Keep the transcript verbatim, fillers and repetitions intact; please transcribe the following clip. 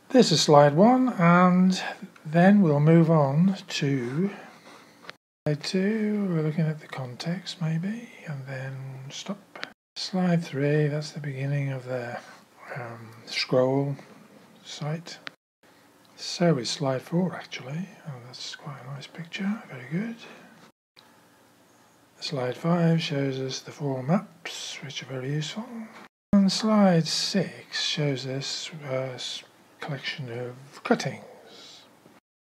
This is slide one, and then we'll move on to slide two. We're looking at the context maybe, and then stop. Slide three, that's the beginning of the um, scroll site. So is slide four actually. Oh, that's quite a nice picture, very good. Slide five shows us the four maps, which are very useful. And slide six shows us a collection of cuttings.